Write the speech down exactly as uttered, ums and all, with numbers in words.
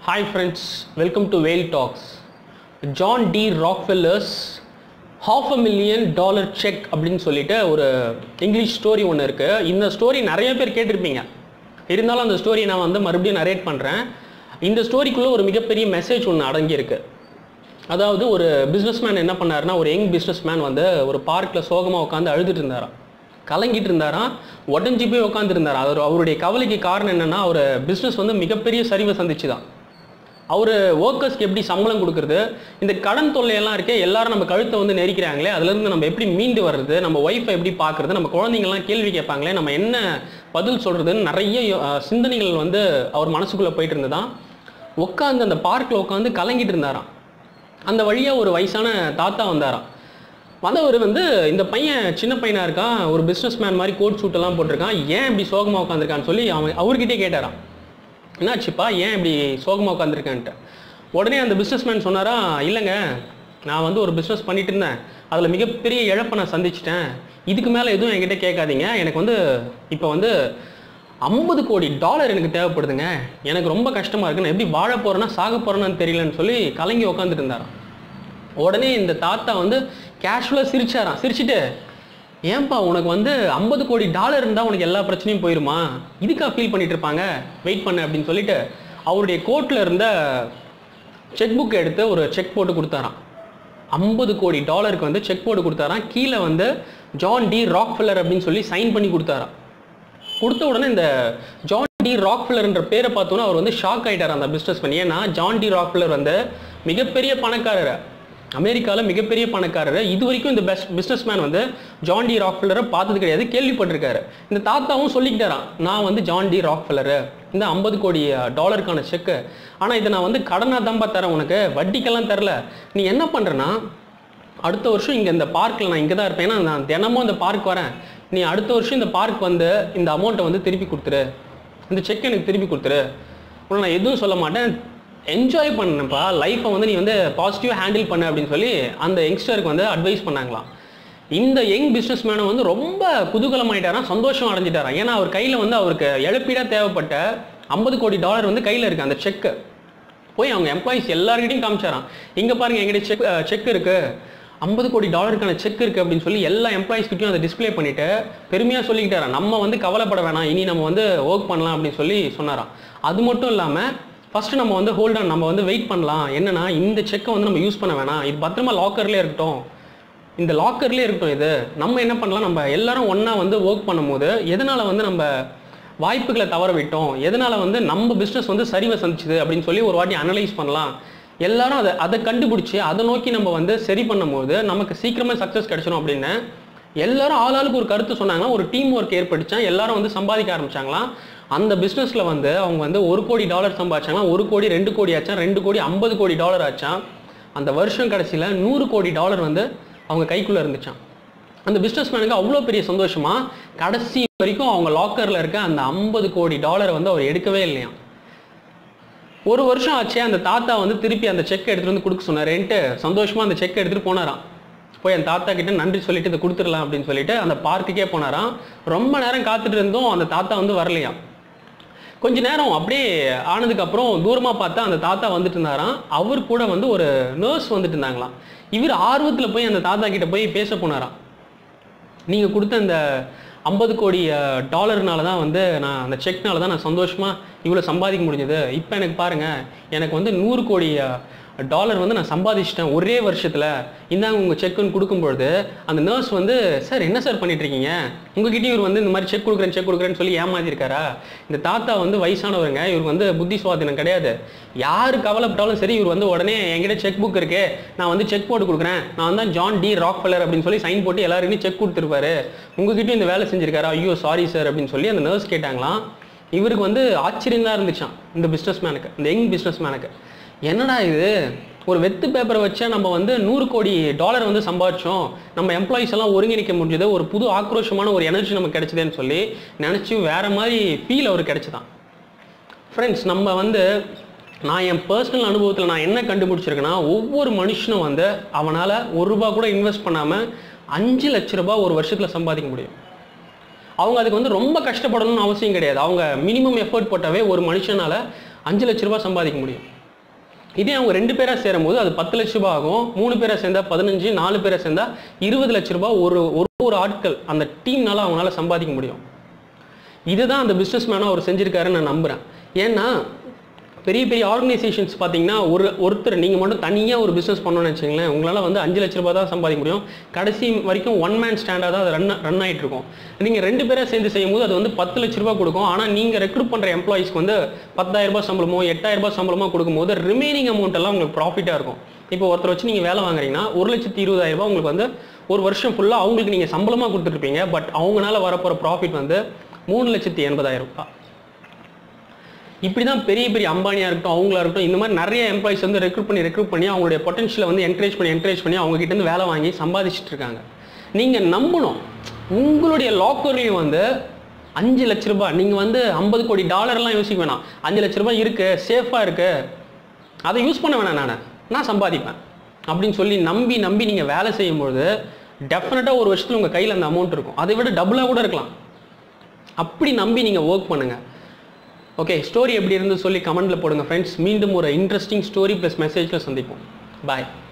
Hi friends, welcome to Whale Talks. John D. Rockefeller's half a million dollar check அப்படின்னு சொல்லிட்டு ஒரு English story ஒன்று இருக்குது. இந்த ஸ்டோரி நிறைய பேர் கேட்டிருப்பீங்க. இருந்தாலும் அந்த ஸ்டோரி நான் வந்து மறுபடியும் நரேட் பண்ணுறேன். இந்த ஸ்டோரிக்குள்ளே ஒரு மிகப்பெரிய மெசேஜ் ஒன்று அடங்கியிருக்கு. அதாவது ஒரு பிஸ்னஸ்மேன் என்ன பண்ணாருன்னா, ஒரு யங் பிஸ்னஸ்மேன் வந்து ஒரு பார்க்கில் சோகமாக உட்காந்து அழுதுட்டு இருந்தாராம், கலங்கிட்டு இருந்தாராம், உடஞ்சி போய் உட்காந்துருந்தாராம். அவர் அவருடைய கவலைக்கு காரணம் என்னென்னா, அவர் பிஸ்னஸ் வந்து மிகப்பெரிய சரிவை சந்திச்சு தான். அவர் ஒர்க்கர்ஸ்க்கு எப்படி சம்பளம் கொடுக்குறது, இந்த கடன் தொல்லையெல்லாம் இருக்கே, எல்லாரும் நம்ம கழுத்தை வந்து நெரிக்கிறாங்களே, அதுலேருந்து நம்ம எப்படி மீண்டு வர்றது, நம்ம ஒய்ஃபை எப்படி பார்க்குறது, நம்ம குழந்தைங்கள்லாம் கேள்வி கேட்பாங்களே, நம்ம என்ன பதில் சொல்கிறதுன்னு நிறைய சிந்தனைகள் வந்து அவர் மனசுக்குள்ளே போயிட்டு இருந்ததான். உட்காந்து அந்த பார்க்கில் உட்காந்து கலங்கிட்டு இருந்தாராம். அந்த வழியாக ஒரு வயசான தாத்தா வந்தாராம். வந்தவர் வந்து, இந்த பையன் சின்ன பையனாக இருக்கான், ஒரு பிஸ்னஸ் மேன் மாதிரி கோட் சூட்டெல்லாம் போட்டிருக்கான், ஏன் இப்படி சோகமாக உட்காந்துருக்கான்னு சொல்லி அவன் அவர்கிட்டே கேட்டாராம். என்னாச்சுப்பா, ஏன் இப்படி சோகமாக உட்காந்துருக்கேன்ட்டு. உடனே அந்த பிஸ்னஸ்மேன் சொன்னாரா, இல்லைங்க, நான் வந்து ஒரு பிஸ்னஸ் பண்ணிட்டு இருந்தேன், அதில் மிகப்பெரிய இழப்பை நான் சந்திச்சிட்டேன், இதுக்கு மேலே எதுவும் என்கிட்ட கேட்காதீங்க, எனக்கு வந்து இப்போ வந்து ஐம்பது கோடி டாலர் எனக்கு தேவைப்படுதுங்க, எனக்கு ரொம்ப கஷ்டமாக இருக்குது, நான் எப்படி வாழ போகிறேன்னா சாக போகிறேன்னு தெரியலன்னு சொல்லி கலங்கி உட்காந்துட்டு இருந்தாராம். உடனே இந்த தாத்தா வந்து கேஷுவலாக சிரிச்சாராம். சிரிச்சுட்டு, ஏன்பா உனக்கு வந்து ஐம்பது கோடி டாலர் இருந்தால் உனக்கு எல்லா பிரச்சனையும் போயிடுமா, இதுக்காக ஃபீல் பண்ணிட்டு இருப்பாங்க, வெயிட் பண்ண அப்படின்னு சொல்லிட்டு அவருடைய கோட்டில் இருந்த செக் புக் எடுத்து ஒரு செக் போட்டு கொடுத்தாராம். ஐம்பது கோடி டாலருக்கு வந்து செக் போட்டு கொடுத்தாராம். கீழே வந்து ஜான் டி ராக்ஃபெல்லர் அப்படின்னு சொல்லி சைன் பண்ணி கொடுத்தாராம். கொடுத்த உடனே இந்த ஜான் டி ராக்ஃபெல்லர்ன்ற பேரை பார்த்தோன்னா அவர் வந்து ஷாக் ஆகிட்டார் அந்த பிஸ்னஸ் பண்ணி. ஏன்னா ஜான் டி ராக்ஃபெல்லர் வந்து மிகப்பெரிய பணக்காரர், அமெரிக்காவில் மிகப்பெரிய பணக்காரர். இது வரைக்கும் இந்த பெஸ்ட் பிஸ்னஸ் மேன் வந்து ஜான் டி ராக்ஃபெல்லரை பார்த்தது கிடையாது, கேள்விப்பட்டிருக்காரு. இந்த தாத்தாவும் சொல்லிக்கிட்டாரான், நான் வந்து ஜான் டி ராக்ஃபெல்லரு, இந்த ஐம்பது கோடி டாலருக்கான செக்கு, ஆனால் இதை நான் வந்து கடனாக தான்ப்பா தரேன், உனக்கு வட்டிக்கெல்லாம் தரல, நீ என்ன பண்ணுறேன்னா அடுத்த வருஷம் இங்கே இந்த பார்க்கில் நான் இங்கே தான் இருப்பேன், ஏன்னா நான் தினமும் இந்த பார்க் வரேன், நீ அடுத்த வருஷம் இந்த பார்க் வந்து இந்த அமௌண்ட்டை வந்து திருப்பி கொடுத்துரு, இந்த செக் எனக்கு திருப்பி கொடுத்துரு, உன்னை நான் எதுவும் சொல்ல மாட்டேன், என்ஜாய் பண்ணப்பா லைஃப்பை வந்து நீ வந்து பாசிட்டிவாக ஹேண்டில் பண்ண அப்படின்னு சொல்லி அந்த யங்ஸ்டருக்கு வந்து அட்வைஸ் பண்ணாங்களாம். இந்த யங் பிஸ்னஸ் மேனை வந்து ரொம்ப குதூகலமாயிட்டாராம், சந்தோஷம் அடைஞ்சிட்டாராம். ஏன்னா அவர் கையில் வந்து அவருக்கு இழப்பீடாக தேவைப்பட்ட ஐம்பது கோடி டாலர் வந்து கையில் இருக்குது. அந்த செக்கு போய் அவங்க எம்ப்ளாயிஸ் எல்லாருக்கிட்டையும் காமிச்சாராம், இங்கே பாருங்கள் எங்கிட்ட செக் செக் இருக்குது, ஐம்பது கோடி டாலருக்கான செக் இருக்குது அப்படின்னு சொல்லி எல்லா எம்ப்ளாயிஸ்கிட்டையும் அதை டிஸ்பிளே பண்ணிவிட்டு பெருமையாக சொல்லிக்கிட்டாராம், நம்ம வந்து கவலைப்பட வேணாம், இனி நம்ம வந்து ஒர்க் பண்ணலாம் அப்படின்னு சொல்லி சொன்னாராம். அது மட்டும் இல்லாமல் ஃபஸ்ட்டு நம்ம வந்து ஹோல்ட் ஆன், நம்ம வந்து வெயிட் பண்ணலாம், என்னென்னா இந்த செக்கை வந்து நம்ம யூஸ் பண்ண வேணாம், இது பத்திரமா லாக்கர்லேயே இருக்கட்டும், இந்த லாக்கர்லேயே இருக்கட்டும், இது நம்ம என்ன பண்ணலாம், நம்ம எல்லாரும் ஒன்றா வந்து ஒர்க் பண்ணும்போது எதனால் வந்து நம்ம வாய்ப்புகளை தவற விட்டோம், எதனால் வந்து நம்ம பிஸ்னஸ் வந்து சரிவை சந்திச்சுது அப்படின்னு சொல்லி ஒரு வாட்டி அனலைஸ் பண்ணலாம். எல்லாரும் அதை அதை கண்டுபிடிச்சி அதை நோக்கி நம்ம வந்து சரி பண்ணும்போது நமக்கு சீக்கிரமாக சக்ஸஸ் கிடைச்சிடும் அப்படின்னு எல்லாரும் ஆளாளுக்கு ஒரு கருத்து சொன்னாங்கன்னா ஒரு டீம் ஒர்க் ஏற்படுத்தா, எல்லாரும் வந்து சம்பாதிக்க ஆரம்பிச்சாங்களாம். அந்த பிஸ்னஸில் வந்து அவங்க வந்து ஒரு கோடி டாலர் சம்பாதிச்சாங்களாம், ஒரு கோடி ரெண்டு கோடி ஆச்சான், ரெண்டு கோடி ஐம்பது கோடி டாலர் ஆச்சான். அந்த வருஷம் கடைசியில் நூறு கோடி டாலர் வந்து அவங்க கைக்குள்ளே இருந்துச்சான். அந்த பிஸ்னஸ் மேனுக்கு அவ்வளோ பெரிய சந்தோஷமா, கடைசி வரைக்கும் அவங்க லாக்கரில் இருக்க அந்த ஐம்பது கோடி டாலரை வந்து அவர் எடுக்கவே இல்லையாம். ஒரு வருஷம் ஆச்சே, அந்த தாத்தா வந்து திருப்பி அந்த செக் எடுத்துகிட்டு வந்து கொடுக்க சொன்னாரேன்ட்டு சந்தோஷமாக அந்த செக் எடுத்துகிட்டு போனாராம். போய் அந்த தாத்தா கிட்ட நன்றி சொல்லிட்டு இதை கொடுத்துடலாம் அப்படின்னு சொல்லிட்டு அந்த பார்க்குக்கே போனாராம். ரொம்ப நேரம் காத்துட்டு இருந்தும் அந்த தாத்தா வந்து வரலையாம். கொஞ்ச நேரம் அப்படியே ஆனதுக்கப்புறம் தூரமாக பார்த்தா அந்த தாத்தா வந்துட்டு இருந்தாராம். அவர் கூட வந்து ஒரு நர்ஸ் வந்துட்டு இருந்தாங்களாம். இவர் ஆர்வத்தில் போய் அந்த தாத்தா கிட்ட போய் பேச போனாராம். நீங்கள் கொடுத்த அந்த ஐம்பது கோடி டாலர்னால தான் வந்து நான் அந்த செக்னால தான் நான் சந்தோஷமாக இவ்வளோ சம்பாதிக்க முடிஞ்சது, இப்போ எனக்கு பாருங்கள், எனக்கு வந்து நூறு கோடி டாலர் வந்து நான் சம்பாதிச்சிட்டேன் ஒரே வருஷத்தில், இந்தாங்க உங்கள் செக்குன்னு கொடுக்கும்பொழுது அந்த நர்ஸ் வந்து, சார் என்ன சார் பண்ணிட்டுருக்கீங்க, உங்ககிட்டயும் இவர் வந்து இந்த மாதிரி செக் கொடுக்குறேன் செக் கொடுக்குறேன்னு சொல்லி ஏமாத்திருக்காரா, இந்த தாத்தா வந்து வயசானவருங்க, இவருக்கு வந்து புத்தி சுவாதீனம் கிடையாது, யார் கவலைப்பட்டாலும் சரி இவர் வந்து உடனே என்கிட்ட செக் புக் இருக்கே, நான் வந்து செக் போட்டு கொடுக்குறேன், நான் தான் ஜான் டி ராக்ஃபெல்லர் அப்படின்னு சொல்லி சைன் போட்டு எல்லாருக்கும் செக் கொடுத்துருப்பாரு, உங்ககிட்டயும் இந்த வேலை செஞ்சிருக்காரா, ஐயோ சாரி சார் அப்படின்னு சொல்லி அந்த நர்ஸ் கேட்டாங்களாம். இவருக்கு வந்து ஆச்சரியம் தான் இருந்துச்சான் இந்த பிஸ்னஸ் மேனுக்கு, இந்த யங் பிஸ்னஸ் மேனுக்கு. என்னடா இது, ஒரு வெத்து பேப்பரை வச்சா நம்ம வந்து நூறு கோடி டாலர் வந்து சம்பாதிச்சோம், நம்ம எம்ப்ளாயிஸ் எல்லாம் ஒருங்கிணைக்க முடிஞ்சது, ஒரு புது ஆக்ரோஷமான ஒரு எனர்ஜி நமக்கு கிடைச்சதுன்னு சொல்லி நினச்சி வேறு மாதிரி ஃபீல் அவருக்கு கிடைச்சிதான். ஃப்ரெண்ட்ஸ், நம்ம வந்து நான் என் பர்சனல் அனுபவத்தில் நான் என்ன கண்டுபிடிச்சிருக்கேன்னா, ஒவ்வொரு மனுஷனும் வந்து அவனால் ஒரு ரூபா கூட இன்வெஸ்ட் பண்ணாமல் அஞ்சு லட்ச ரூபா ஒரு வருஷத்தில் சம்பாதிக்க முடியும். அவங்க அதுக்கு வந்து ரொம்ப கஷ்டப்படணும்னு அவசியம் கிடையாது. அவங்க மினிமம் எஃபர்ட் போட்டாவே ஒரு மனுஷனால் அஞ்சு லட்ச ரூபா சம்பாதிக்க முடியும். இதே அவங்க ரெண்டு பேராக சேரும்போது அது பத்து லட்ச ரூபாய் ஆகும். மூணு பேராக சேர்ந்தா பதினஞ்சு, நாலு பேராக சேர்ந்தா இருபது லட்ச ரூபாய் ஒரு ஒரு ஒரு ஆட்கள் அந்த டீம்னால அவங்களால சம்பாதிக்க முடியும். இதுதான் அந்த பிஸ்னஸ் மேனாக அவர் செஞ்சுருக்காருன்னு நான் நம்புகிறேன். ஏன்னா பெரிய பெரிய ஆர்கனைசேஷன்ஸ் பார்த்தீங்கன்னா ஒரு ஒருத்தர் நீங்கள் மட்டும் தனியாக ஒரு பிஸ்னஸ் பண்ணணும்னு வச்சுங்களேன், உங்களால் வந்து அஞ்சு லட்ச ரூபாய் தான் சம்பாதிக்க முடியும். கடைசி வரைக்கும் ஒன் மேன் ஸ்டாண்டாக தான் அது ரன் ரன் ஆகிட்டு இருக்கும். நீங்கள் ரெண்டு பேராக சேர்ந்து செய்யும் போது அது வந்து பத்து லட்ச ரூபாய் கொடுக்கும். ஆனால் நீங்கள் ரெக்ரூட் பண்ணுற எம்ப்ளாயிஸ்க்கு வந்து பத்தாயிரம் ரூபாய் சம்பளமோ எட்டாயிரம் ரூபாய் சம்பளமோ கொடுக்கும்போது ரிமைனிங் அமௌண்ட் எல்லாம் உங்களுக்கு ப்ராஃபிட்டாக இருக்கும். இப்போ ஒருத்தர் வச்சு நீங்கள் வேலை வாங்குறீங்கன்னா ஒரு லட்சத்தி இருபதாயிரம் ரூபாய் உங்களுக்கு வந்து ஒரு வருஷம் ஃபுல்லாக அவங்களுக்கு நீங்கள் சம்பளமாக கொடுத்துருப்பீங்க. பட் அவங்களால வரப்போகிற ப்ராஃபிட் வந்து மூணு லட்சத்தி எண்பதாயிரம் ரூபாய். இப்படி தான் பெரிய பெரிய அம்பானியாக இருக்கட்டும், அவங்களா இருக்கட்டும், இந்த மாதிரி நிறைய எம்ப்ளாயிஸ் வந்து ரெக்ரூட் பண்ணி ரெக்ரூட் பண்ணி அவங்களுடைய பொட்டன்ஷியலை வந்து என்கரேஜ் பண்ணி என்கரேஜ் பண்ணி அவங்க கிட்டேருந்து வேலை வாங்கி சம்பாதிச்சுட்டு இருக்காங்க. நீங்கள் நம்பணும், உங்களுடைய லாக்கர்லையும் வந்து அஞ்சு லட்ச ரூபாய், நீங்கள் வந்து ஐம்பது கோடி டாலர்லாம் யோசிக்க வேணாம், அஞ்சு லட்ச ரூபாய் இருக்குது, சேஃபாக இருக்குது, அதை யூஸ் பண்ண வேணாம், நான் நான் சம்பாதிப்பேன் அப்படின்னு சொல்லி நம்பி நம்பி நீங்கள் வேலை செய்யும்போது டெஃபினட்டாக ஒரு வருஷத்தில் உங்கள் கையில் அந்த அமௌண்ட் இருக்கும். அதை விட டபுளாக கூட இருக்கலாம். அப்படி நம்பி நீங்கள் ஒர்க் பண்ணுங்கள். ஓகே, ஸ்டோரி எப்படி இருந்து சொல்லி கமெண்ட்டில் போடுங்க ஃப்ரெண்ட்ஸ். மீண்டும் ஒரு இன்ட்ரெஸ்டிங் ஸ்டோரி ப்ளஸ் மெசேஜில் சந்திப்போம். பாய்.